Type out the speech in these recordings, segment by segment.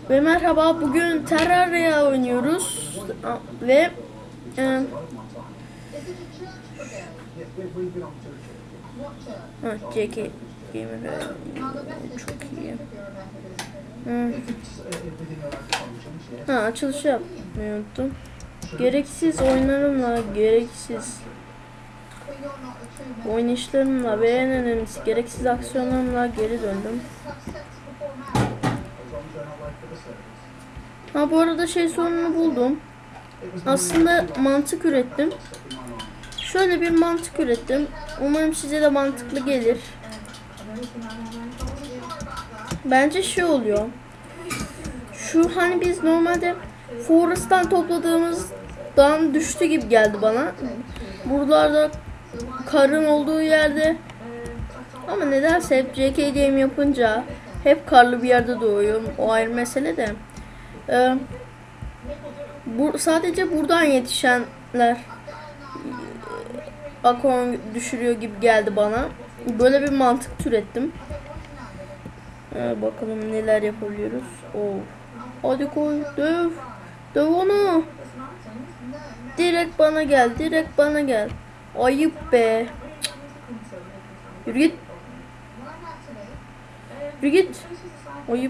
Ve merhaba, bugün Terraria oynuyoruz ve JK Gamer çok iyi. Açılış yapmayı unuttum. Gereksiz oyunlarımla, gereksiz oynayışlarımla ve en önemlisi gereksiz aksiyonlarımla geri döndüm. Bu arada sorununu buldum. Aslında mantık ürettim. Şöyle bir mantık ürettim. Umarım size de mantıklı gelir. Bence oluyor. Şu hani biz normalde Forest'tan topladığımızdan düştü gibi geldi bana. Buralarda karın olduğu yerde. Ama nedense hep JK Game yapınca hep karlı bir yerde doğuyorum. O ayrı mesele de. Sadece buradan yetişenler akorn düşürüyor gibi geldi bana. Böyle bir mantık türettim. Bakalım neler yapabiliyoruz. Hadi koy, döv. Döv onu. Direkt bana gel, direkt bana gel. Ayıp be. Yürü git. Yürü git. Ayıp.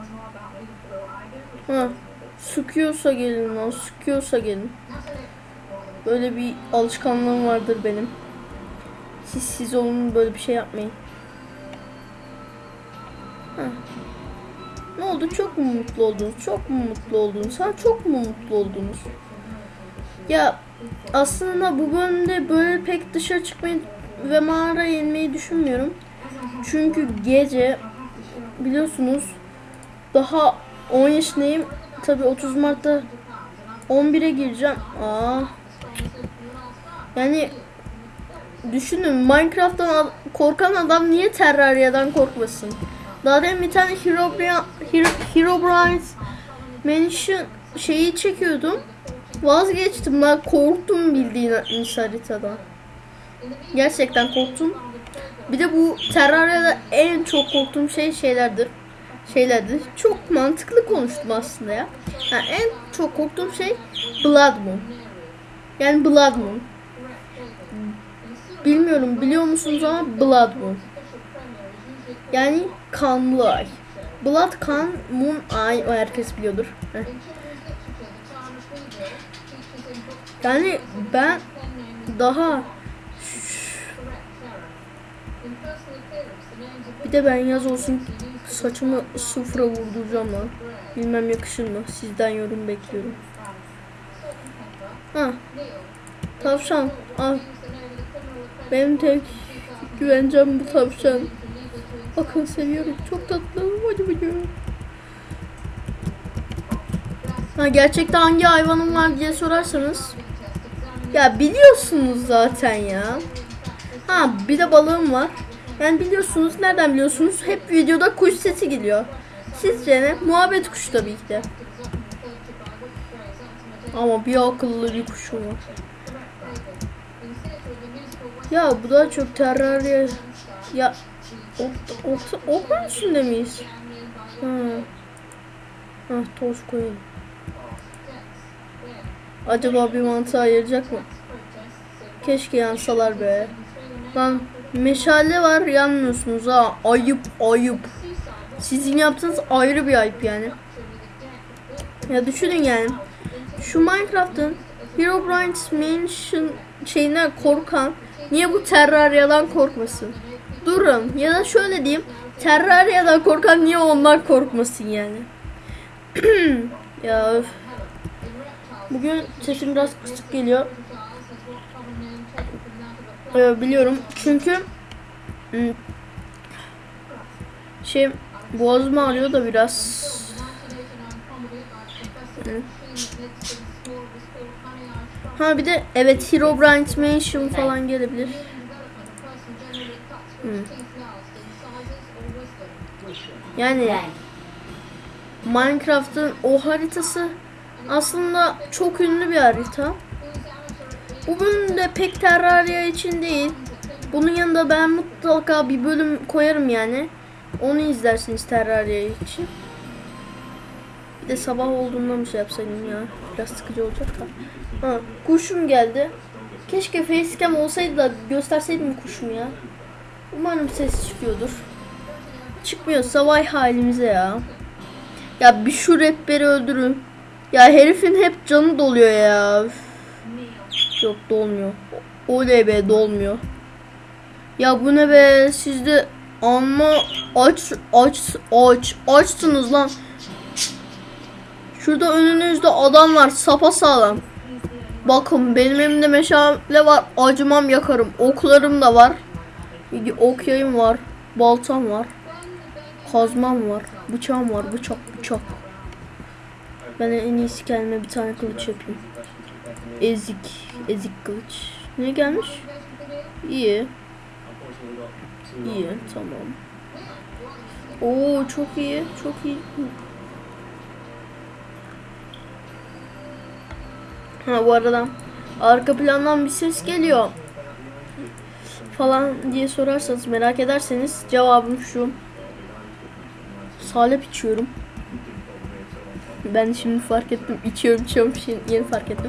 Sıkıyorsa gelin lan, sıkıyorsa gelin. Böyle bir alışkanlığım vardır benim. Siz olun, böyle bir şey yapmayın. Ne oldu? Çok mu mutlu oldunuz? Çok mu mutlu oldunuz? Çok mu mutlu oldunuz? Ya aslında bu bölümde böyle pek dışarı çıkmayı ve mağaraya inmeyi düşünmüyorum. Çünkü gece biliyorsunuz daha 10 yaşındayım. Tabii 30 Mart'ta 11'e gireceğim. Yani düşünün, Minecraft'tan korkan adam niye Terraria'dan korkmasın? Daha demin bir tane Herobrine Mansion çekiyordum. Vazgeçtim lan, korktum bildiğin haritadan. Gerçekten korktum. Bir de bu Terraria'da en çok korktuğum şeylerdir. Çok mantıklı konuştum aslında ya. En çok korktuğum şey Blood Moon. Yani Blood Moon. Bilmiyorum biliyor musunuz ama Blood Moon. Yani kanlı ay. Blood, kan, moon, ay, o herkes biliyordur. Yani ben daha bir de ben yaz olsun saçımı sıfıra vurduracağım lan. Bilmem yakışır mı? Sizden yorum bekliyorum. Tavşan al. Benim tek güvencem bu tavşan. Bakın seviyorum. Çok tatlı. Gerçekten hangi hayvanım var diye sorarsanız. Ya biliyorsunuz zaten ya. Bir de balığım var. Yani biliyorsunuz. Nereden biliyorsunuz? Hep videoda kuş sesi geliyor. Sizce ne? Muhabbet kuşu tabii ki de. Ama bir akıllı bir kuşum var. Ya bu da çok Terraria. Ya okun üstünde miyiz? Toz koyun. Acaba bir mantığa ayıracak mı? Keşke yansalar be. Lan meşale var, yanmıyorsunuz ha. Ayıp. Sizin yaptığınız ayrı bir ayıp yani. Ya düşünün yani. Şu Minecraft'ın Herobrine Mansion şeyinden korkan niye bu Terraria'dan korkmasın? Durun, ya da şöyle diyeyim. Terraria'dan korkan niye onlar korkmasın yani? Ya öf. Bugün sesim biraz kısık geliyor. Biliyorum çünkü boğazım ağrıyor da biraz. Bir de evet, Herobrine Mansion falan gelebilir. Yani Minecraft'ın o haritası aslında çok ünlü bir harita. Bu bölüm de pek Terraria için değil. Bunun yanında ben mutlaka bir bölüm koyarım yani. Onu izlersiniz Terraria için. Bir de sabah olduğunda bir şey yapsaydım ya. Biraz sıkıcı olacak da. Ha, kuşum geldi. Keşke facecam olsaydı da gösterseydim kuşumu ya. Umarım ses çıkıyordur. Çıkmıyorsa vay halimize ya. Ya bir şu rapleri öldürün. Ya herifin hep canı doluyor ya. Üf. Yok dolmuyor. Oley be dolmuyor. Ya bu ne be sizde amma açsınız lan. Şurada önünüzde adam var sapasağlam. Bakın benim elimde meşale var, acımam yakarım. Oklarım da var. Ok yayım var, baltam var. Kazmam var, bıçağım var, bıçak. Ben en iyisi kendime bir tane kılıç yapayım. Ezik kılıç. Ne gelmiş? İyi, tamam. Oo çok iyi. Ha bu arada arka plandan bir ses geliyor falan diye sorarsanız, merak ederseniz cevabım şu: salep içiyorum. Ben şimdi fark ettim, içiyorum yeni fark ettim.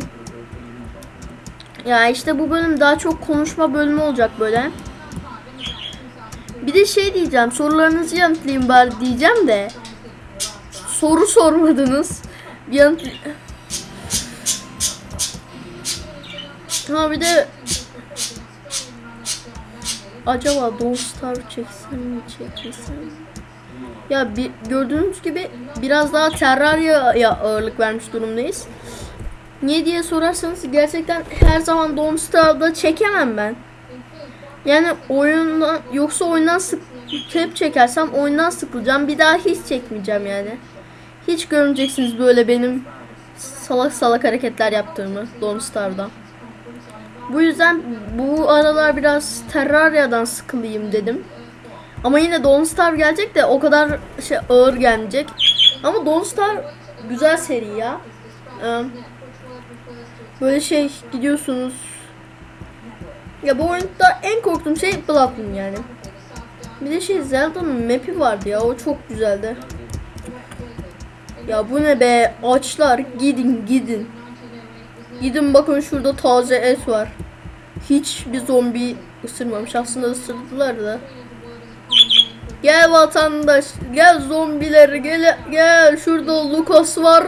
Ya işte bu bölüm daha çok konuşma bölümü olacak böyle. Bir de şey diyeceğim, sorularınızı yanıtlayayım bari diyeceğim de soru sormadınız. Ha bir de acaba Don't Starve çeksem mi çekmesem? Ya gördüğünüz gibi biraz daha Terraria'ya ağırlık vermiş durumdayız. Niye diye sorarsanız, gerçekten her zaman Don't Starve'da çekemem ben. Yani oyundan hep çekersem oyundan sıkılacağım. Bir daha hiç çekmeyeceğim yani. Hiç görmeyeceksiniz böyle benim salak hareketler yaptığımı Don't Starve'da. Bu yüzden bu aralar biraz Terraria'dan sıkılayım dedim. Ama yine Don't Starve gelecek de o kadar ağır gelmeyecek. Ama Don't Starve güzel seri ya. Böyle gidiyorsunuz. Ya bu oyunda en korktuğum şey Bloodborne yani. Bir de Zelda'nın map'i vardı ya, o çok güzeldi. Ya bu ne be, açlar, gidin. Gidin bakın, şurada taze et var. Hiçbir zombi ısırmamış, aslında ısırdılar da. Gel vatandaş, gel zombiler, gel şurada Lucas var.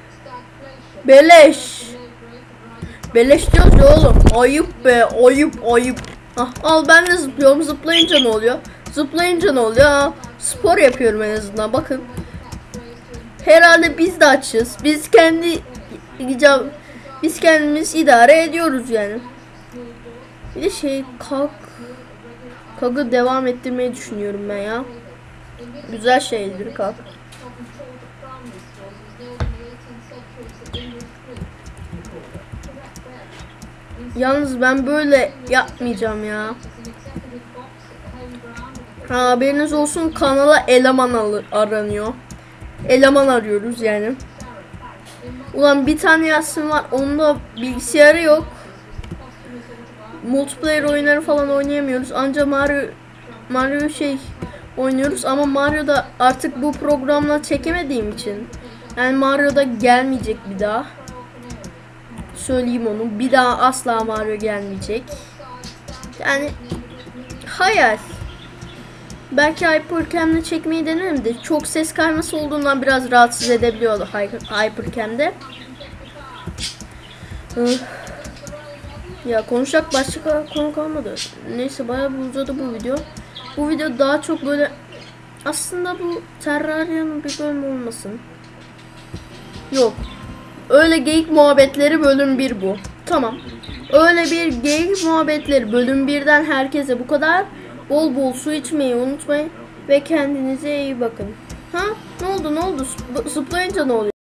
Beleş diyoruz ya oğlum. Ayıp be, ayıp. Al ben de zıplıyorum. Zıplayınca ne oluyor? Spor yapıyorum en azından, bakın. Herhalde biz de açız. Biz kendimiz idare ediyoruz yani. Bir de Kag'ı devam ettirmeyi düşünüyorum ben ya. Güzel şeydir Kag. Yalnız ben böyle yapmayacağım ya. Haberiniz olsun, kanala eleman aranıyor. Eleman arıyoruz yani. Ulan bir tane yazsın var, onun da bilgisayarı yok. Multiplayer oyunları falan oynayamıyoruz. Ancak Mario oynuyoruz ama Mario'da artık bu programla çekemediğim için, yani Mario'da gelmeyecek bir daha. Söyleyeyim onu. Bir daha asla Mario gelmeyecek. Yani hayal. Belki Hypercam'le çekmeyi denerim de çok ses kayması olduğundan biraz rahatsız edebiliyordu Hypercam'de. Ya konuşacak başka konu kalmadı. Neyse, bayağı bir uzadı bu video. Bu video daha çok böyle, aslında bu Terraria'nın bir bölümü olmasın. Yok. Öyle geyik muhabbetleri bölüm 1 bu. Tamam. Öyle bir geyik muhabbetleri bölüm 1'den herkese bu kadar. Bol bol su içmeyi unutmayın ve kendinize iyi bakın. Ha? Ne oldu? Zıplayınca ne oluyor?